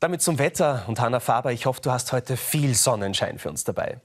Damit zum Wetter und Hanna Faber, ich hoffe, du hast heute viel Sonnenschein für uns dabei.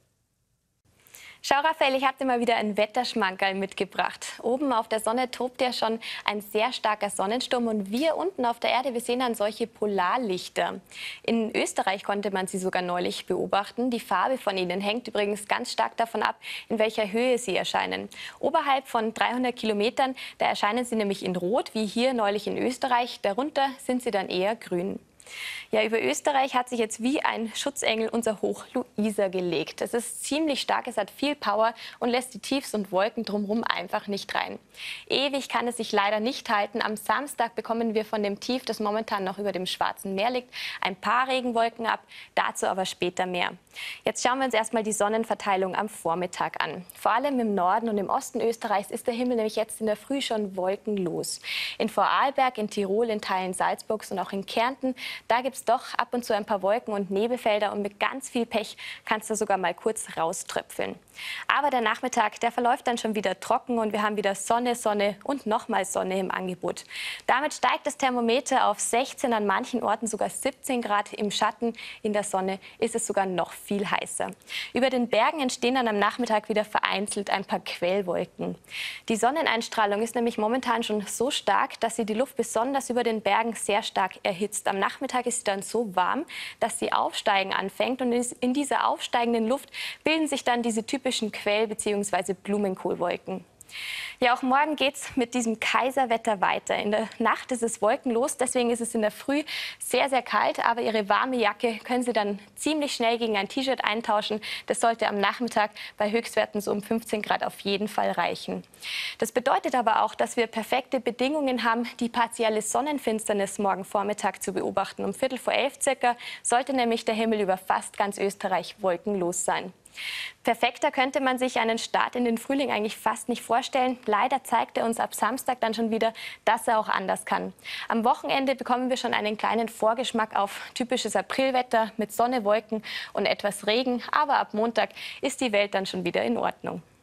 Schau, Raphael, ich habe dir mal wieder ein Wetterschmankerl mitgebracht. Oben auf der Sonne tobt ja schon ein sehr starker Sonnensturm und wir unten auf der Erde, wir sehen dann solche Polarlichter. In Österreich konnte man sie sogar neulich beobachten. Die Farbe von ihnen hängt übrigens ganz stark davon ab, in welcher Höhe sie erscheinen. Oberhalb von 300 Kilometern, da erscheinen sie nämlich in Rot, wie hier neulich in Österreich. Darunter sind sie dann eher grün. Ja, über Österreich hat sich jetzt wie ein Schutzengel unser Hoch Luisa gelegt. Es ist ziemlich stark, es hat viel Power und lässt die Tiefs und Wolken drumherum einfach nicht rein. Ewig kann es sich leider nicht halten. Am Samstag bekommen wir von dem Tief, das momentan noch über dem Schwarzen Meer liegt, ein paar Regenwolken ab, dazu aber später mehr. Jetzt schauen wir uns erstmal die Sonnenverteilung am Vormittag an. Vor allem im Norden und im Osten Österreichs ist der Himmel nämlich jetzt in der Früh schon wolkenlos. In Vorarlberg, in Tirol, in Teilen Salzburgs und auch in Kärnten, da gibt es doch ab und zu ein paar Wolken und Nebelfelder und mit ganz viel Pech kannst du sogar mal kurz rauströpfeln. Aber der Nachmittag, der verläuft dann schon wieder trocken und wir haben wieder Sonne, Sonne und nochmal Sonne im Angebot. Damit steigt das Thermometer auf 16, an manchen Orten sogar 17 Grad. Im Schatten, in der Sonne ist es sogar noch viel heißer. Über den Bergen entstehen dann am Nachmittag wieder vereinzelt ein paar Quellwolken. Die Sonneneinstrahlung ist nämlich momentan schon so stark, dass sie die Luft besonders über den Bergen sehr stark erhitzt. Am Nachmittag ist sie dann so warm, dass sie aufsteigen anfängt und in dieser aufsteigenden Luft bilden sich dann diese typischen Quell- bzw. Blumenkohlwolken. Ja, auch morgen geht's mit diesem Kaiserwetter weiter. In der Nacht ist es wolkenlos, deswegen ist es in der Früh sehr, sehr kalt. Aber Ihre warme Jacke können Sie dann ziemlich schnell gegen ein T-Shirt eintauschen. Das sollte am Nachmittag bei Höchstwerten so um 15 Grad auf jeden Fall reichen. Das bedeutet aber auch, dass wir perfekte Bedingungen haben, die partielle Sonnenfinsternis morgen Vormittag zu beobachten. Um 11:15 circa sollte nämlich der Himmel über fast ganz Österreich wolkenlos sein. Perfekter könnte man sich einen Start in den Frühling eigentlich fast nicht vorstellen. Leider zeigt er uns ab Samstag dann schon wieder, dass er auch anders kann. Am Wochenende bekommen wir schon einen kleinen Vorgeschmack auf typisches Aprilwetter mit Sonne, Wolken und etwas Regen. Aber ab Montag ist die Welt dann schon wieder in Ordnung.